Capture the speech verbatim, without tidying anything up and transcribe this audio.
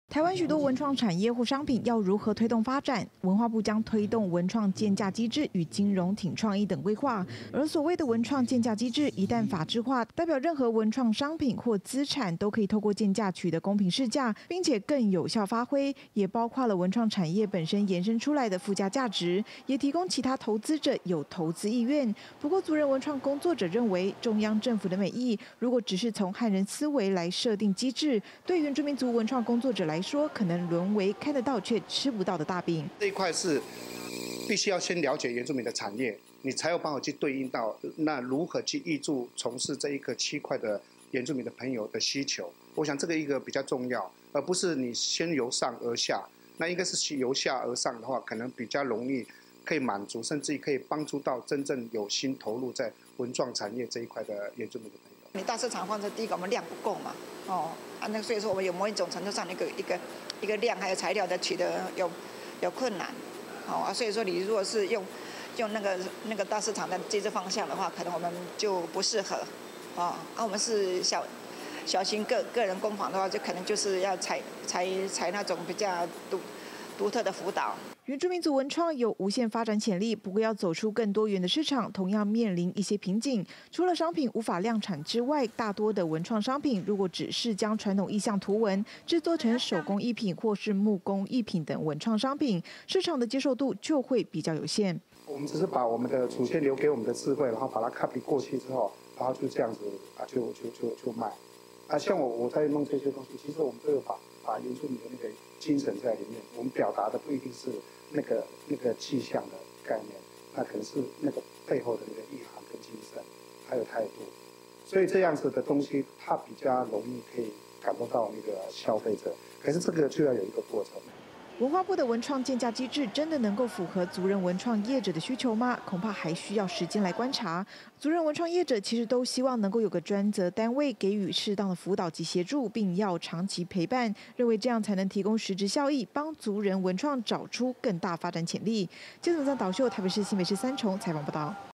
台湾许多文创产业或商品要如何推动发展？文化部将推动文创建价机制与金融挺创意等规划。而所谓的文创建价机制，一旦法制化，代表任何文创商品或资产都可以透过建价取得公平市价，并且更有效发挥，也包括了文创产业本身延伸出来的附加价值，也提供其他投资者有投资意愿。不过，族人文创工作者认为，中央政府的美意如果只是从汉人思维来设定机制，对原住民族文创工作者来说，可能沦为看得到却吃不到的大饼。 这一块是必须要先了解原住民的产业，你才有办法去对应到那如何去挹注从事这一个区块的原住民的朋友的需求。我想这个一个比较重要，而不是你先由上而下。那应该是由下而上的话，可能比较容易可以满足，甚至可以帮助到真正有心投入在文创产业这一块的原住民的朋友。 你大市场放在第一个，我们量不够嘛，哦啊，那所以说我们有某一种程度上的一个一个一个量，还有材料的取得有有困难，哦啊，所以说你如果是用用那个那个大市场的机制方向的话，可能我们就不适合，哦啊，我们是小小型个个人工坊的话，就可能就是要采采采那种比较独独特的辅导。 原住民族文创有无限发展潜力，不过要走出更多元的市场，同样面临一些瓶颈。除了商品无法量产之外，大多的文创商品如果只是将传统意象图文制作成手工艺品或是木工艺品等文创商品，市场的接受度就会比较有限。 我们只是把我们的祖先留给我们的智慧，然后把它 copy 过去之后，然后就这样子啊，就就就就卖。啊，像我我在弄这些东西，其实我们都有把把原住民的那个精神在里面。我们表达的不一定是那个那个气象的概念，那可能是那个背后的那个意涵跟精神，还有态度。所以这样子的东西，它比较容易可以感动到那个消费者。可是这个就要有一个过程。 文化部的文创建价机制真的能够符合族人文创业者的需求吗？恐怕还需要时间来观察。族人文创业者其实都希望能够有个专责单位给予适当的辅导及协助，并要长期陪伴，认为这样才能提供实质效益，帮族人文创找出更大发展潜力。记者张导秀，台北市新北市三重采访报道。